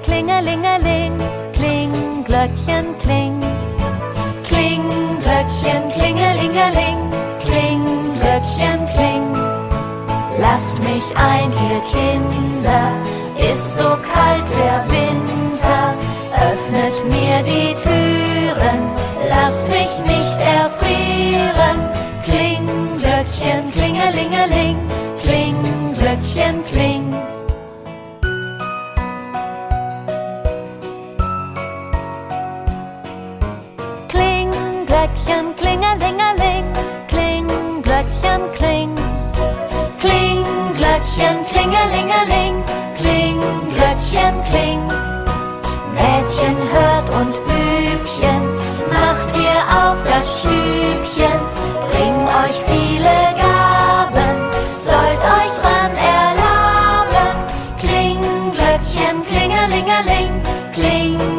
klingelingeling, kling, Glöckchen, kling. Kling, Glöckchen, klingelingeling, kling, Glöckchen, kling. Lasst mich ein, ihr Kinder, ist so kalt der Winter. Öffnet mir die Türen, lasst mich nicht erfrieren. Kling, Glöckchen, klingelingeling, kling, Glöckchen, kling. Kling, Glöckchen, klingelingeling, kling, Glöckchen, kling. Kling, Glöckchen, klingelingeling, kling, Glöckchen, kling. Mädchen hört und Bübchen, macht ihr auf das Stübchen. Bring euch viele Gaben, sollt euch dran erlaben. Kling, Glöckchen, klingelingeling, kling,